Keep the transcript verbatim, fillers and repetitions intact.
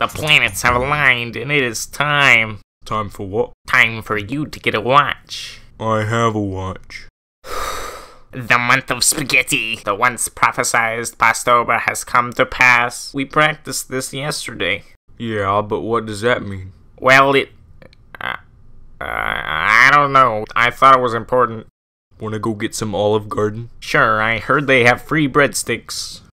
The planets have aligned, and it is time. Time for what? Time for you to get a watch. I have a watch. The month of spaghetti, the once prophesized pastober, has come to pass. We practiced this yesterday. Yeah, but what does that mean? Well, it... Uh, uh, I don't know. I thought it was important. Wanna go get some Olive Garden? Sure, I heard they have free breadsticks.